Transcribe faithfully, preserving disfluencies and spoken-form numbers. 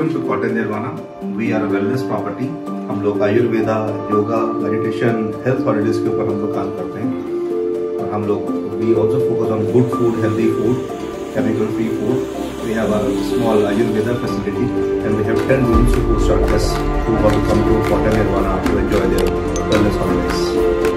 Welcome to cottage Nirvana. We are a wellness property. हम लोग Ayurveda, yoga, meditation, health holidays के ऊपर हम लोग काम करते हैं। और हम लोग we also focus on good food, healthy food, chemical free food. We have a small Ayurveda facility and we have ten rooms to host our guests who want to come to Cottage Nirvana to enjoy their wellness holidays.